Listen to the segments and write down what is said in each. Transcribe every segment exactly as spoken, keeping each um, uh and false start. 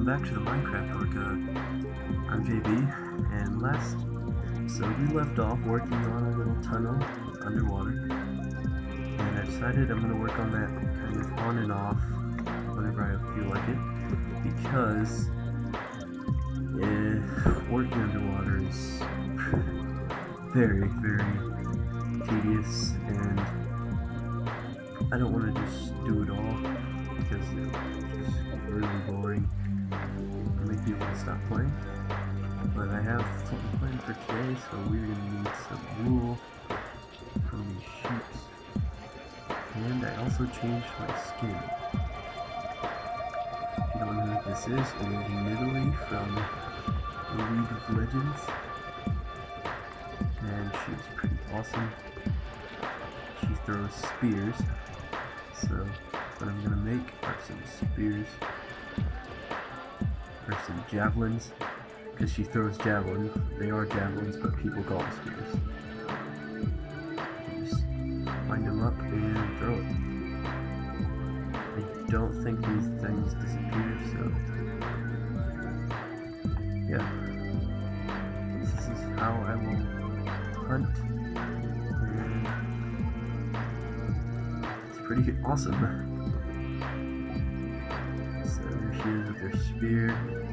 welcome back to the Minecraft Orca. I'm J B, and last episode we left off working on a little tunnel underwater, and I decided I'm going to work on that kind of on and off whenever I feel like it, because eh, working underwater is very, very tedious, and I don't want to just do it all, because it's just really boring and make people stop playing. But I have something planned for today, so we're going to need some wool from these sheep. And I also changed my skin. If you don't know what this is, it is Nidalee from League of Legends. And she's pretty awesome. She throws spears, so what I'm gonna make are some spears, or some javelins, because she throws javelins. They are javelins, but people call them spears. You just wind them up and throw it. I don't think these things disappear, so yeah. This is how I will hunt, and it's pretty awesome. So there she is with her spear.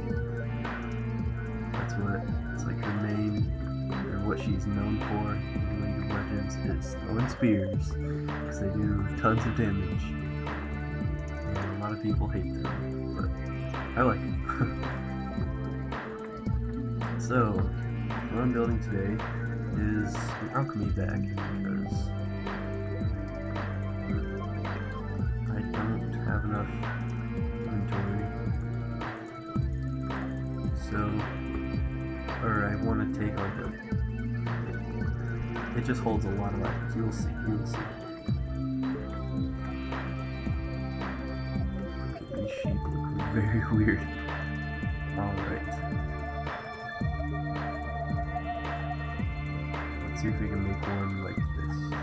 That's what it's like her main, or what she's known for in League of Legends, is throwing spears, because they do tons of damage. And a lot of people hate them, but I like them. So, what I'm building today is an alchemy bag, because I don't have enough inventory. So, or I want to take like a, it just holds a lot of items. You'll see, you'll see. These sheep look very weird. Alright. Let's see if we can make one like this.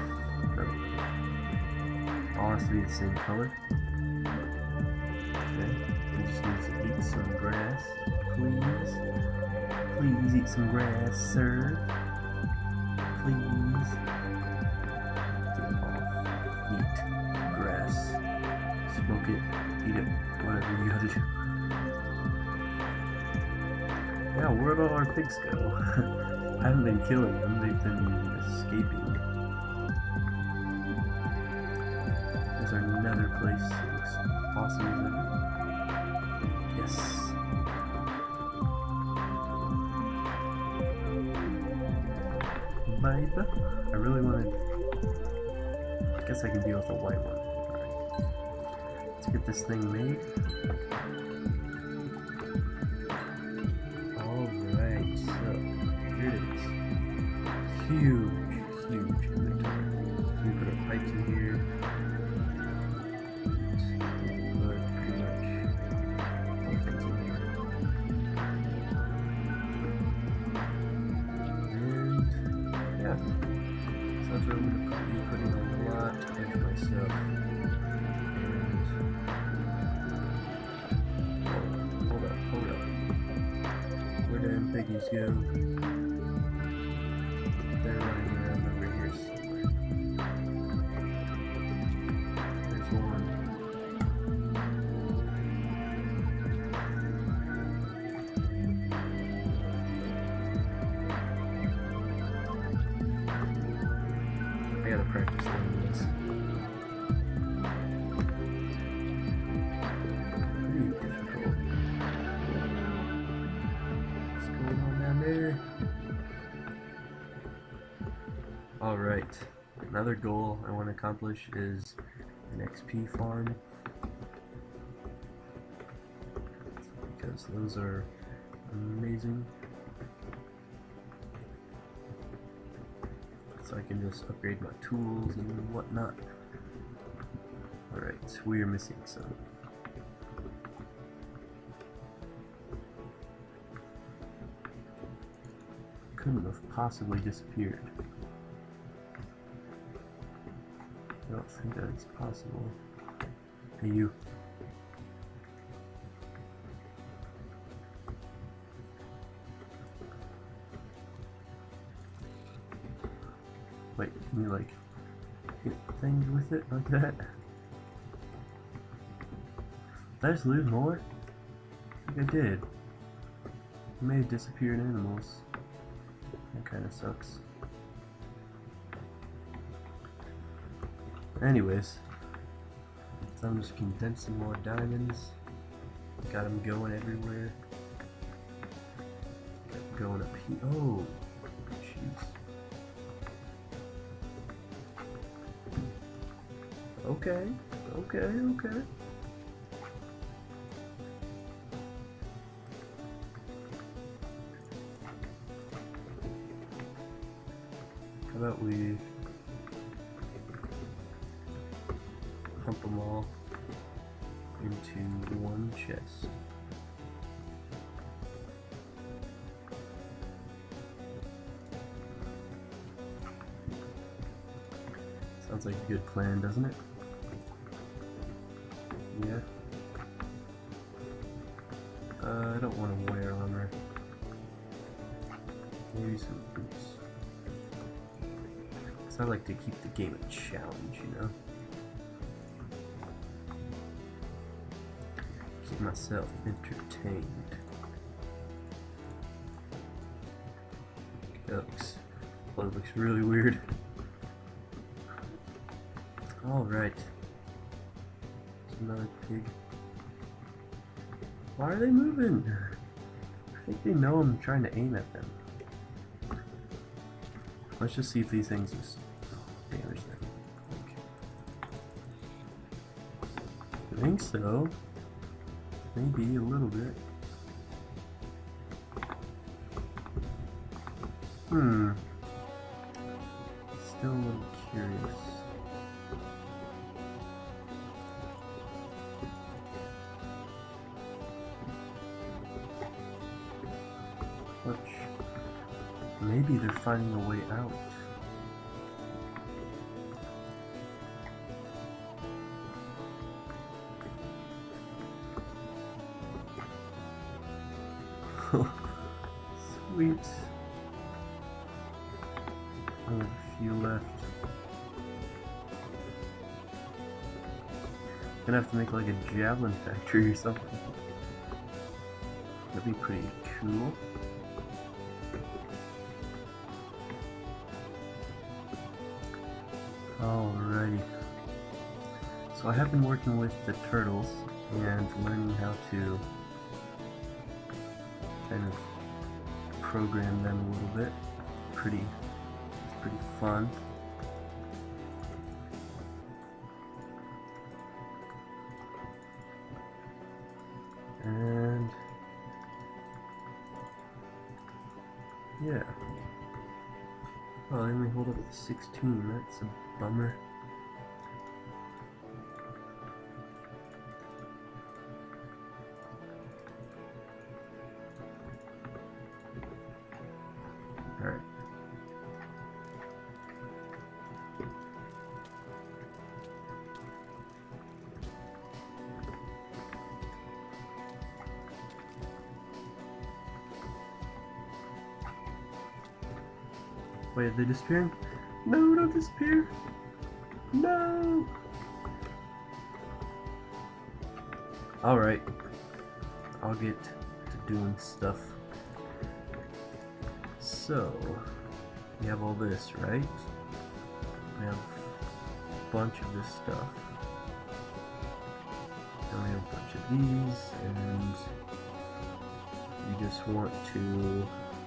No. All has to be the same color. Okay. We just need to eat some grass, please. Please eat some grass, sir. Please. Get off. Eat grass. Smoke it. Eat it. Whatever you gotta do. Yeah, where did all our pigs go? I haven't been killing them. They've been escaping. There's our nether place. It looks awesome as ever. Yes. I really wanted, I guess I can deal with the white one. Alright, let's get this thing made. Alright, so here it is. Huge, huge inventory. So we put our pipes in here. And put pretty much all things in here. Yeah, so that's where I'm going to be putting a lot of my stuff. And oh, hold up, hold up. Where did piggies go? They're running around over here somewhere. There's one. I gotta practice doing this. Pretty difficult. What's going on down there? Alright. Another goal I want to accomplish is an X P farm, because those are amazing. So I can just upgrade my tools and whatnot. Alright, we are missing some. Couldn't have possibly disappeared. I don't think that it's possible. Hey, you. Wait, can you like hit things with it like that? Did I just lose more? I think I did. I may have disappeared animals. That kind of sucks. Anyways, so I'm just condensing more diamonds. Got them going everywhere. Got them going up here. Oh, jeez. Okay, okay, okay. How about we pump them all into one chest? Sounds like a good plan, doesn't it? Yeah. Uh, I don't want to wear armor. Maybe some boots. I like to keep the game a challenge, you know? Keep myself entertained. That looks, that looks really weird. Alright. There's another pig. Why are they moving? I think they know I'm trying to aim at them. Let's just see if these things just damage them. Okay. I think so. Maybe a little bit. Hmm. Still a little curious. Which maybe they're finding a way out. Sweet. I have a few left. Gonna have to make like a javelin factory or something. That'd be pretty cool. Alrighty. So I have been working with the turtles and learning how to kind of program them a little bit. Pretty, it's pretty fun. And yeah. Oh, they only hold up to sixteen. That's a bummer. Alright. Wait, are they disappearing? No, don't disappear! No! Alright. I'll get to doing stuff. So, we have all this, right? We have a bunch of this stuff. Then we have a bunch of these, and we just want to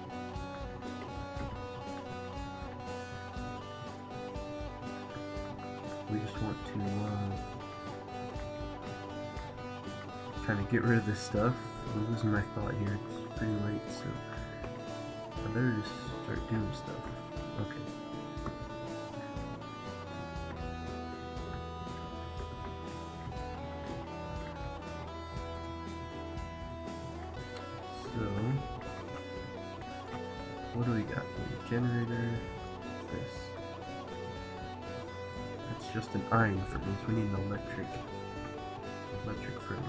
we just want to uh, kind of get rid of this stuff. I'm losing my thought here, it's pretty late, so I better just start doing stuff. Okay. So, what do we got? A generator, this. That's just an iron furnace. We need an electric, electric furnace.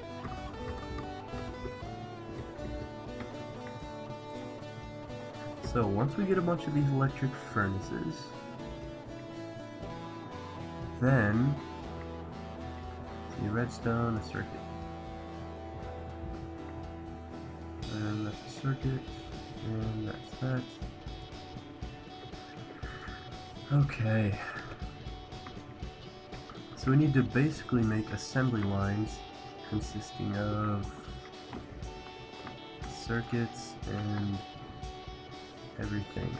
So So once we get a bunch of these electric furnaces, then the redstone, a circuit. And that's a circuit, and that's that. Okay. So we need to basically make assembly lines consisting of circuits and everything.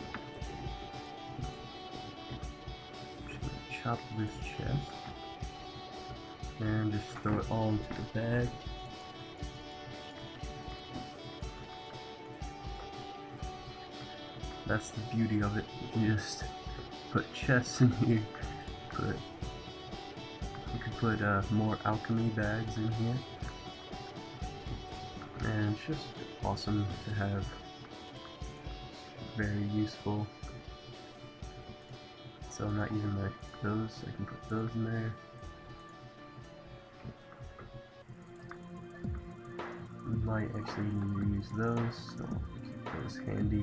Just gonna chop this chest and just throw it all into the bag. That's the beauty of it. You can just put chests in here. Put you can put uh, more alchemy bags in here, and it's just awesome to have. Very useful. So I'm not using my those. I can put those in there. Might actually need to use those, so I'll keep those handy.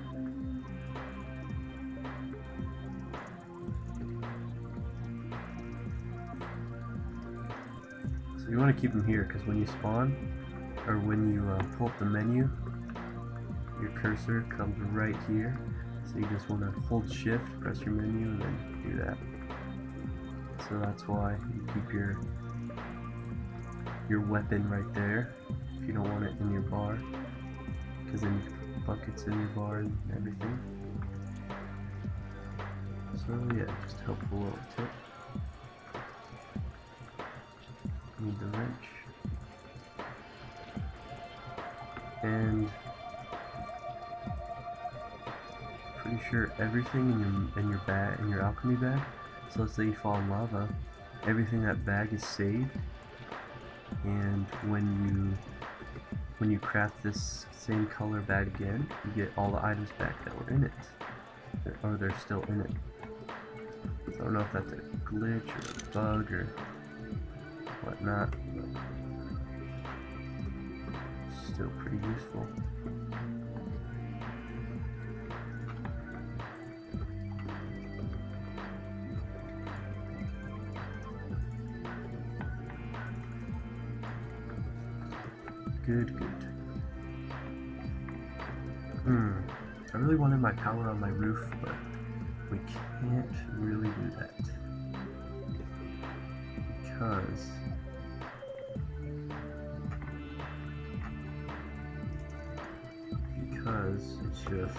So you want to keep them here because when you spawn, or when you uh, pull up the menu, your cursor comes right here. So you just want to hold shift, press your menu, and then do that. So that's why you keep your your weapon right there if you don't want it in your bar, because then you can put buckets in your bar and everything. So yeah, just a helpful little tip. Need the wrench. And pretty sure everything in your in your bag in your alchemy bag. So let's say you fall in lava, everything in that bag is saved. And when you when you craft this same color bag again, you get all the items back that were in it, or they're still in it. So I don't know if that's a glitch or a bug or whatnot, but still pretty useful. Good, good. Hmm. I really wanted my power on my roof, but we can't really do that. Because because it's just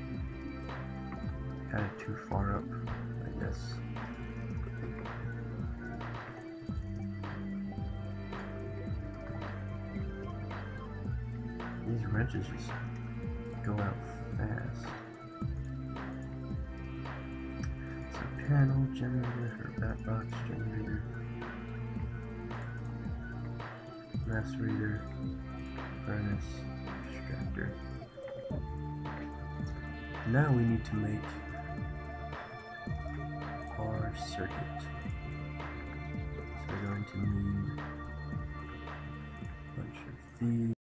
kind of too far up, I guess. These wrenches just go out fast. So panel, generator, or bat box generator, macerator, furnace, extractor. Now we need to make our circuit. So we're going to need a bunch of these.